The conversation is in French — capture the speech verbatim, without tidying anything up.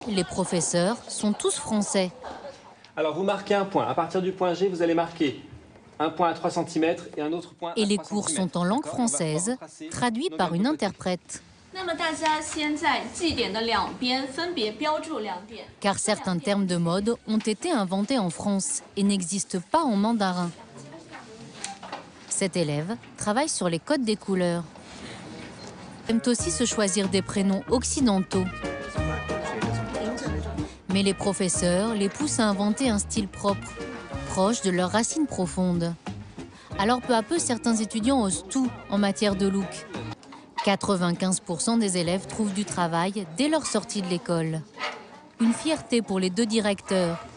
les professeurs sont tous français. Alors vous marquez un point. À partir du point G, vous allez marquer un point à trois centimètres et un autre point à Et les trois cours centimètres. sont en langue française, traduits par une interprète. Car certains termes de mode ont été inventés en France et n'existent pas en mandarin. Cet élève travaille sur les codes des couleurs. Il aime aussi se choisir des prénoms occidentaux. Mais les professeurs les poussent à inventer un style propre, proche de leurs racines profondes. Alors peu à peu, certains étudiants osent tout en matière de look. quatre-vingt-quinze pour cent des élèves trouvent du travail dès leur sortie de l'école. Une fierté pour les deux directeurs